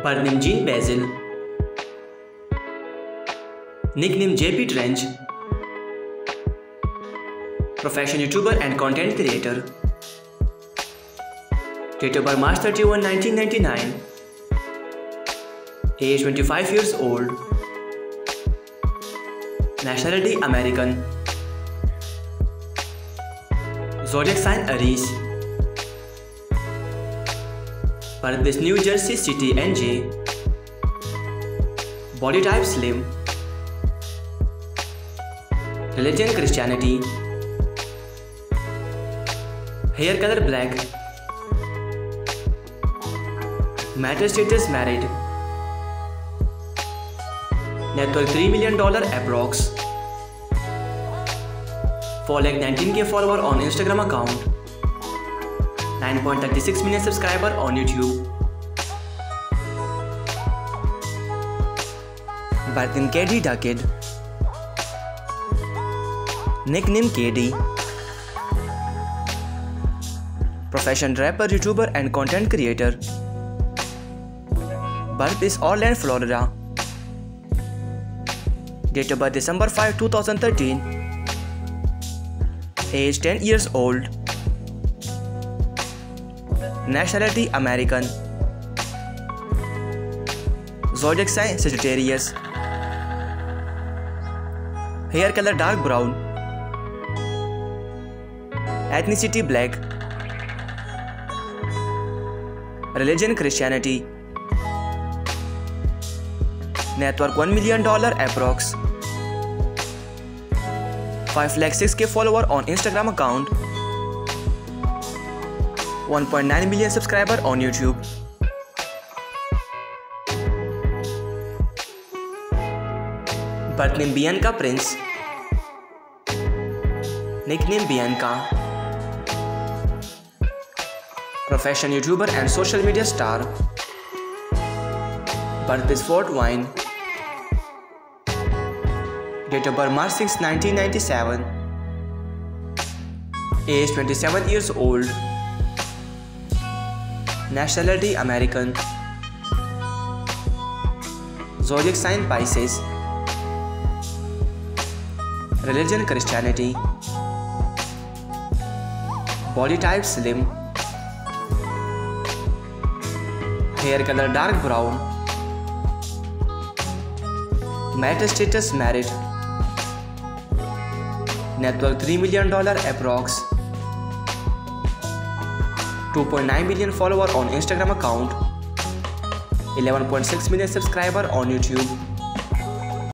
birth name Jean Basil, nickname JP Trench, profession YouTuber and content creator, date of birth March 31, 1999, age 25 years old, nationality American, zodiac sign Aries, birthplace New Jersey City NJ, body type slim, religion Christianity, hair color black, marital status married, net worth $3 million approx, follow 19K follower on Instagram account, 9.36 million subscriber on YouTube. Birth name KD Duckett, nickname KD, profession rapper, YouTuber and content creator, birth is Orlando, Florida, date of birth December 5, 2013, age 10 years old, nationality American, zodiac sign Sagittarius, hair color dark brown, ethnicity black, religion Christianity, net worth $1 million approx, 5,06,000 follower on Instagram account, 1.9 million subscriber on YouTube. Birth name Bianca Prince, nickname Bianca, profession YouTuber and social media star, birthplace Fort Wayne, date of birth March 6, 1997, age 27 years old, nationality American, zodiac sign Pisces, religion Christianity, body type slim, hair color dark brown, marital status married, net worth $3 million approx, 2.9 million follower on Instagram account, 11.6 million subscriber on YouTube.